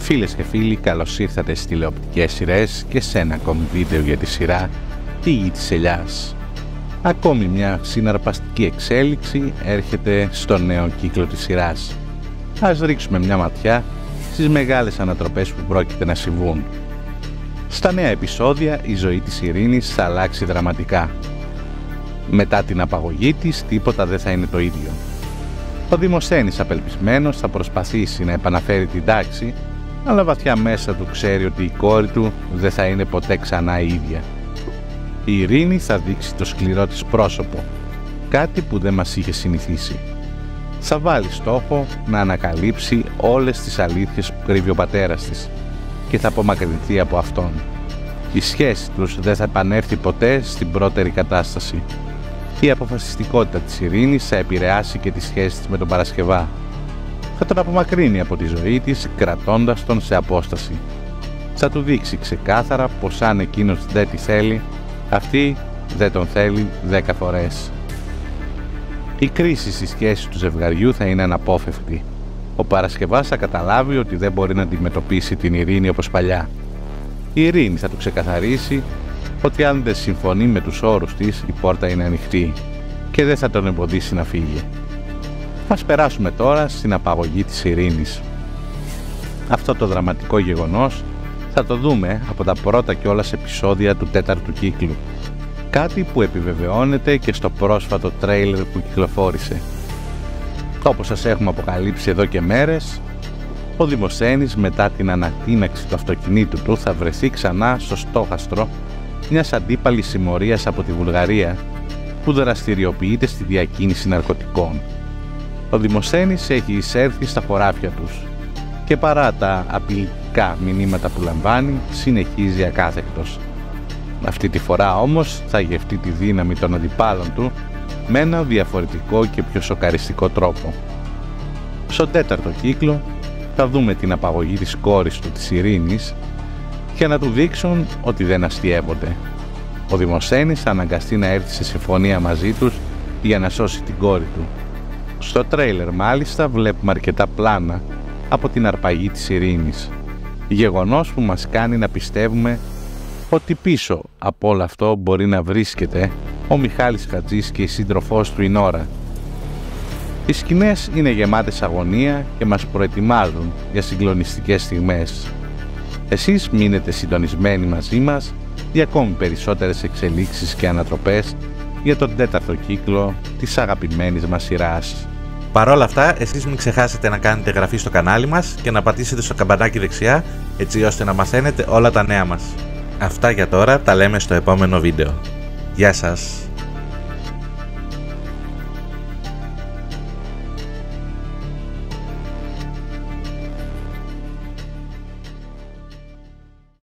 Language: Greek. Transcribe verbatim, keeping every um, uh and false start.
Φίλες και φίλοι, καλώς ήρθατε στις τηλεοπτικές σειρές και σε ένα ακόμη βίντεο για τη σειρά «Η Γη της Ελιάς». Ακόμη μια συναρπαστική εξέλιξη έρχεται στο νέο κύκλο της σειράς. Ας ρίξουμε μια ματιά στις μεγάλες ανατροπές που πρόκειται να συμβούν. Στα νέα επεισόδια η ζωή της Ειρήνης θα αλλάξει δραματικά. Μετά την απαγωγή της τίποτα δεν θα είναι το ίδιο. Ο Δημοσθένης απελπισμένος θα προσπαθήσει να επαναφέρει την τάξη, αλλά βαθιά μέσα του ξέρει ότι η κόρη του δεν θα είναι ποτέ ξανά η ίδια. Η Ειρήνη θα δείξει το σκληρό της πρόσωπο, κάτι που δεν μας είχε συνηθίσει. Θα βάλει στόχο να ανακαλύψει όλες τις αλήθειες που κρύβει ο πατέρας της και θα απομακρυνθεί από αυτόν. Η σχέση τους δεν θα επανέλθει ποτέ στην πρώτερη κατάσταση. Η αποφασιστικότητα της Ειρήνης θα επηρεάσει και τη σχέση της με τον Παρασκευά. Θα τον απομακρύνει από τη ζωή της, κρατώντας τον σε απόσταση. Θα του δείξει ξεκάθαρα πως αν εκείνος δεν τη θέλει, αυτή δεν τον θέλει δέκα φορές. Η κρίση στη σχέση του ζευγαριού θα είναι αναπόφευκτη. Ο Παρασκευάς θα καταλάβει ότι δεν μπορεί να αντιμετωπίσει την Ειρήνη όπως παλιά. Η Ειρήνη θα του ξεκαθαρίσει ότι αν δεν συμφωνεί με τους όρους της, η πόρτα είναι ανοιχτή και δεν θα τον εμποδίσει να φύγει. Ας περάσουμε τώρα στην απαγωγή της Ειρήνης. Αυτό το δραματικό γεγονός θα το δούμε από τα πρώτα κιόλας επεισόδια του τέταρτου κύκλου. Κάτι που επιβεβαιώνεται και στο πρόσφατο τρέιλερ που κυκλοφόρησε. Όπως σας έχουμε αποκαλύψει εδώ και μέρες, ο Δημοσθένης μετά την ανατείναξη του αυτοκινήτου του θα βρεθεί ξανά στο στόχαστρο μιας αντίπαλης συμμορίας από τη Βουλγαρία που δραστηριοποιείται στη διακίνηση ναρκωτικών. Ο Δημοσθένης έχει εισέρθει στα χωράφια τους και παρά τα απειλητικά μηνύματα που λαμβάνει, συνεχίζει ακάθεκτος. Αυτή τη φορά όμως θα γευτεί τη δύναμη των αντιπάλων του με ένα διαφορετικό και πιο σοκαριστικό τρόπο. Στον τέταρτο κύκλο θα δούμε την απαγωγή της κόρης του, της Ειρήνης, για να του δείξουν ότι δεν αστιεύονται. Ο Δημοσθένης θα αναγκαστεί να έρθει σε συμφωνία μαζί τους για να σώσει την κόρη του. Στο τρέιλερ μάλιστα βλέπουμε αρκετά πλάνα από την αρπαγή της Ειρήνης, γεγονός που μας κάνει να πιστεύουμε ότι πίσω από όλο αυτό μπορεί να βρίσκεται ο Μιχάλης Χατζής και η σύντροφός του η Νόρα. Οι σκηνές είναι γεμάτες αγωνία και μας προετοιμάζουν για συγκλονιστικές στιγμές. Εσείς μείνετε συντονισμένοι μαζί μας για ακόμη περισσότερες εξελίξεις και ανατροπές για τον τέταρτο κύκλο της αγαπημένης μας σειράς. Παρ' όλα αυτά, εσείς μην ξεχάσετε να κάνετε εγγραφή στο κανάλι μας και να πατήσετε στο καμπανάκι δεξιά, έτσι ώστε να μαθαίνετε όλα τα νέα μας. Αυτά για τώρα, τα λέμε στο επόμενο βίντεο. Γεια σας!